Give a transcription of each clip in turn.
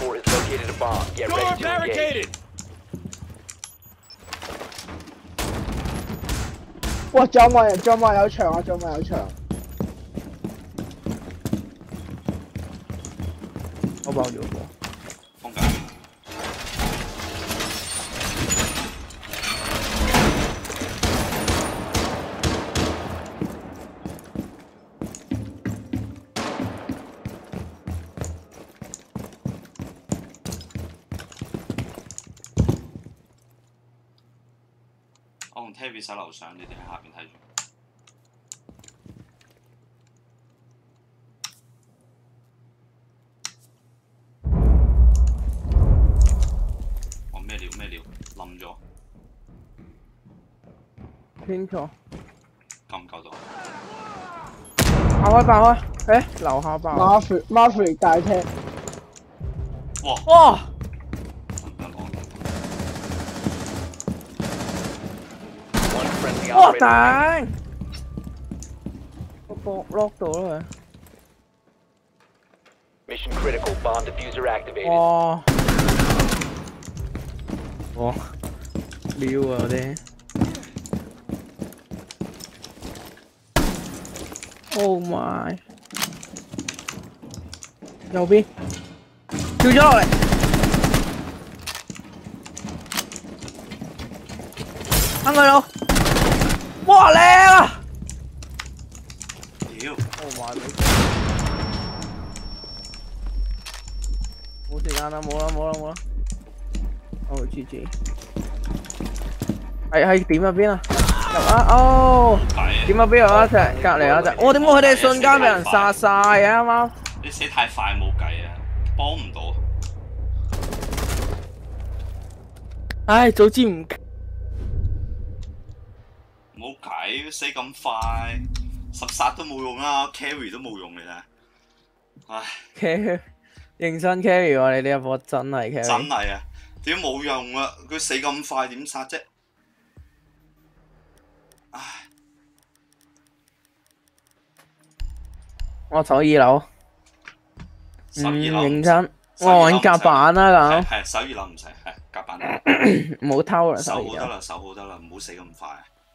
4 has located a bomb. Get ready to engage. 哇！仲有冇人？仲有冇人有牆啊？仲有冇人有牆？我爆咗個。 封緊。我同 Terry 手樓上，你哋喺下邊睇住。咩料咩料，冧咗。 清楚。 夠唔夠到？ 爆開！誒，樓下爆。Mafia 大廳。哇！哇頂！我lock 到啦佢。 Mission critical. Bomb diffuser activated. 哇！哇！撩啊嗰啲。Oh my！右邊跳咗落嚟。啱佢佬！哇靚啊！ 屌 ！Oh my！冇時間啦，冇啦。哦，GG。係點入邊啊？入啊！哦，點入邊有一隻，隔離有一隻。我點解佢哋瞬間俾人殺晒嘅啱啱？ 你死太快冇計啊，幫唔到。 唉，早知唔冇計，死咁快，10殺都冇用啦 ，carry 都冇用你睇。唉 carry 認真 carry 喎，你呢一波真係 carry。 真係啊！點冇用啊！佢死咁快點殺啫？唉！ 我守2樓。 守2樓。 認真。我揾夾板啦咁。 係守2樓唔使，係夾板。 唔好偷啦， 守好得啦，守好得啦，唔好死咁快。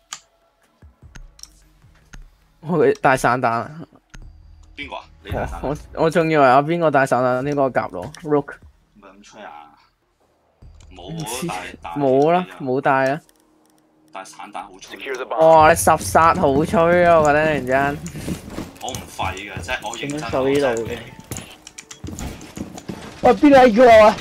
我帶散彈啊！ 邊個啊？你帶散彈？ 我仲以為有邊個帶散彈呢個夾佬 Rook。 唔係咁吹啊！冇帶。 冇啦，冇帶啦。 帶散彈好吹。 哇！你10殺好吹啊！我覺得突然之間。 我唔廢㗎，即係我認真。 守呢度嘅。喂，邊個叫我啊？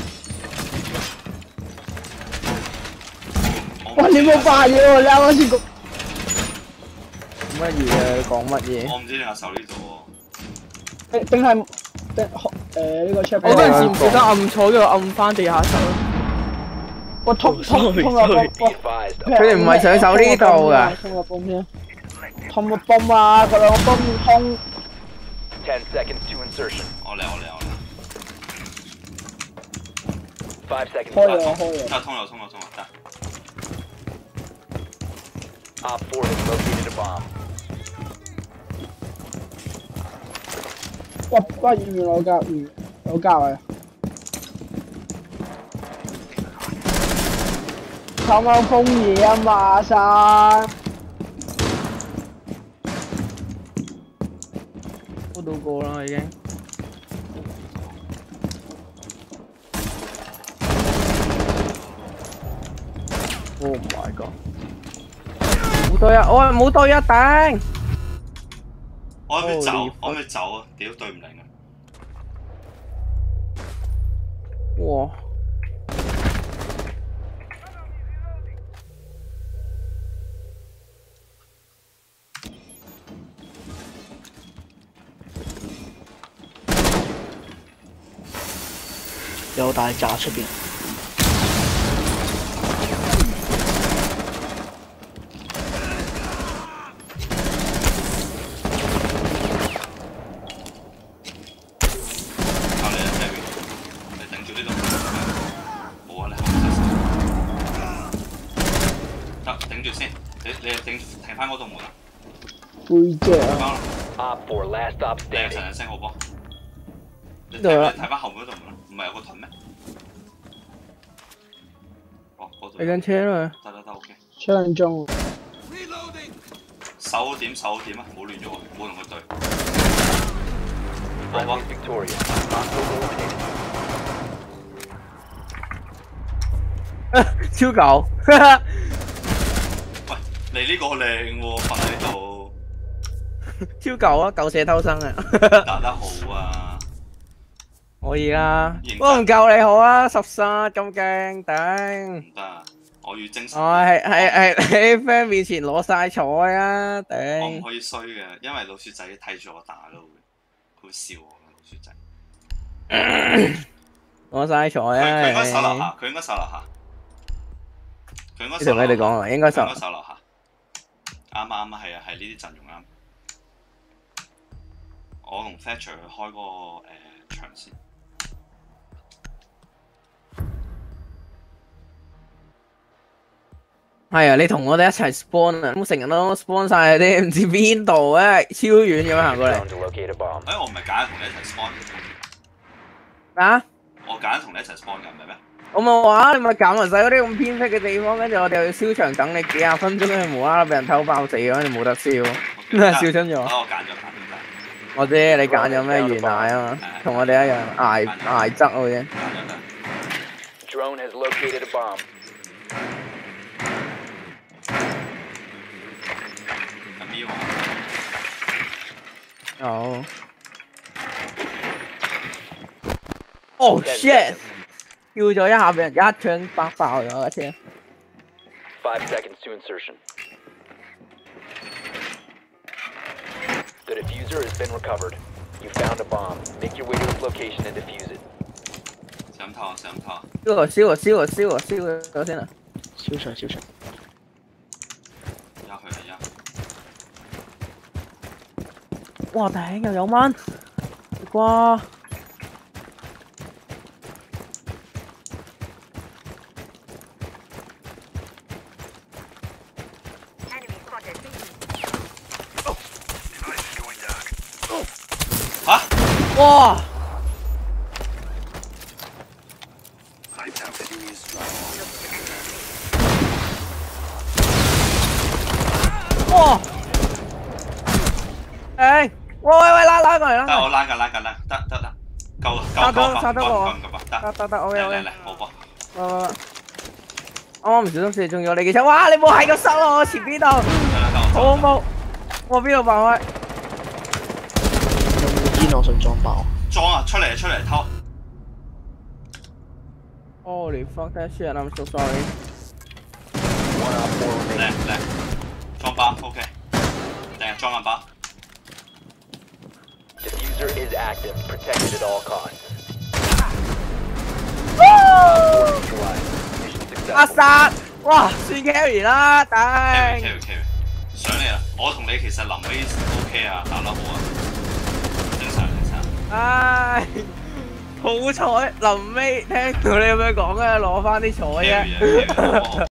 喂，你冇扮嘢喎！你啱啱先講乜嘢啊？你講乜嘢？ 我唔知你話守呢度喎。定係呢個 check。我嗰陣時唔記得按錯，跟住按翻地下手。我通入佢哋唔係想守呢度㗎。通個泵先。通個泵啊！佢兩個泵通。 10 seconds to insertion. 我嚟。 5 seconds. 開咗。 得通咗得。 Op 4 has located a bomb. 哇！原來有教啊！啱啱封嘢啊嘛，生。封到過啦已經。Oh my god！ 冇對啊！我冇對啊！頂！ 我可唔可以走啊？屌對唔嚟啊！ 哇！有大閘出邊。 你停翻嗰度門啊！ 背脊啊！ Op 4 last stop 你有 standing. 神聲好波。你睇翻後面嗰度門，唔係有個盾咩？ 嗰度。 你緊車啦。 得 OK。 槍中。 守好點啊！唔好亂咗喎，唔好同佢對。 Friendly victorious. Hostile eliminated. 超狗。 喂，你呢個靚喎，瞓喺度。 超狗啊！狗舍偷生啊！ 打得好啊！ 可以啦，我唔夠你好啊，13咁勁，頂！ 唔得啊！我要精神。 我係喺 friend 面前攞晒彩啊，頂！ 我唔可以衰嘅，因為老鼠仔睇住我打咯，佢會笑我嘅老鼠仔。 攞晒彩啊！ 佢應該手樓下，佢應該手樓下。佢應該。你同你哋講啊，應該手樓下。啱啊，係啊，係呢啲陣容啱。我同 Thatcher 去開個場先。 係啊，你同我哋一齊 spawn 啊！咁成日都 spawn 晒啲唔知邊度啊，超遠咁樣行過嚟。 我唔係揀同你一齊 spawn 嘅。 啊？ 我揀同你一齊 spawn 嘅，唔係咩？ 我冇話，你咪揀埋晒嗰啲咁偏僻嘅地方，跟住我哋又要燒場等你幾廿分鐘，跟住無啦啦俾人偷爆死咗，你冇得燒，燒親咗。 我揀咗。 我知你揀咗咩原奶啊嘛，同我哋一樣捱質好啫。 Drone has located a bomb. 哦。Oh shit！ 跳咗一下，俾人一槍爆咗一槍。 5 seconds to insertion. The diffuser has been recovered. You found a bomb. Make your way to its location and defuse it. 想套。 燒咗先啊！燒場。哇頂又有蚊，瓜！ 嚇！ 哇！哇！誒！喂，拉過嚟啦！ 得我拉緊，得，夠啦， 殺得我，得，OK， 嚟，好波。 啱啱唔小心射中咗你嘅槍，哇！你冇喺個塞咯，我前邊度，好恐怖！我邊度爆開？有煙我想裝爆。 裝啊！出嚟偷。 Holy fuck that shit! I'm so sorry. 嚟，裝包 OK， 定係裝緊包。 Diffuser is active, protected at all costs. 阿殺！哇，算 carry 啦，頂。 carry， 上嚟啦！我同你其實臨尾 OK 啊，打得好啊，正常。 唉，好彩臨尾聽到你咁樣講咧，攞翻啲彩啫。